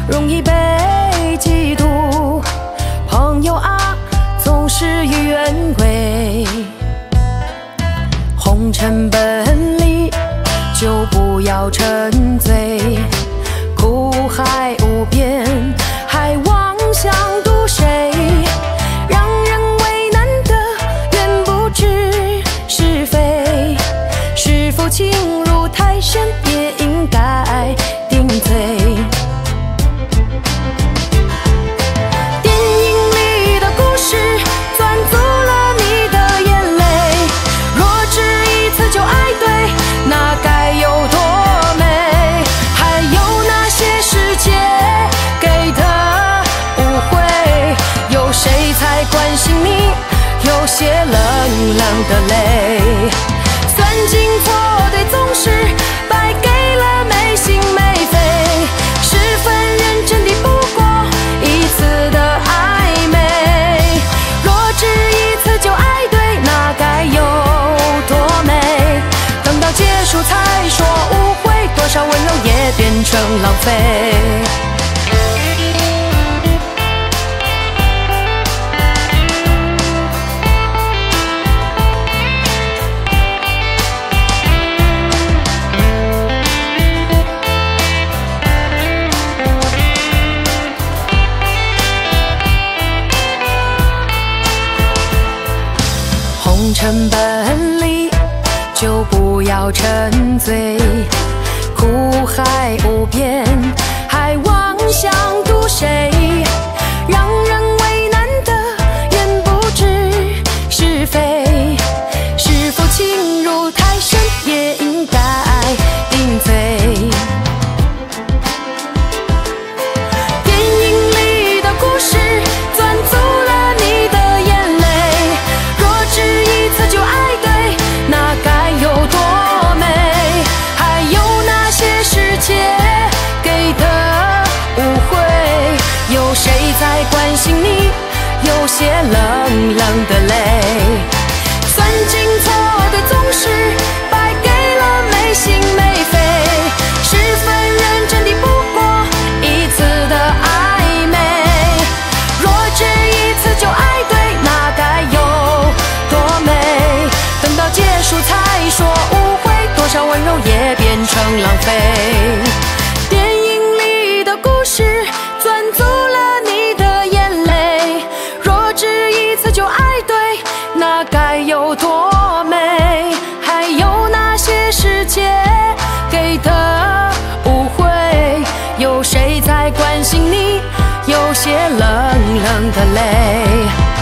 容易被嫉妒。朋友啊，总事与愿违。红尘奔离，就不要沉醉。苦海无边，还妄想渡谁？让人为难的，原不知是非。是否情入太深，也应该定罪。电影里的故事，赚足了你的眼泪。若只一次就爱对，那该有多美？还有那些世界给的误会，有谁才关心你？有些冷冷的泪。算尽错对，总是败给了没心没肺。十分认真的不过一次的暧昧。若只一次就爱对，那该有多美？等到结束才说误会，多少温柔也变成浪费。红尘奔离，就不要沉醉。苦海无边，还妄想渡谁？让人为难的，原不知是非。是否情入太深，也应该定罪。电影里的故事，赚足了你的眼泪。若只一次就爱对，那该有多美？还有那些世界给的误会，有谁在关心你？有些冷冷的泪。算尽错对，总是败给了没心没肺。十分认真的不过一次的暧昧。若只一次就爱对，那该有多美？等到结束才说误会，多少温柔也变成浪费。电影里的故事，赚足了你的眼泪。若只一次就爱对，那该有多美？还有那些世界给的误会，有谁在关心你？有些冷冷的泪。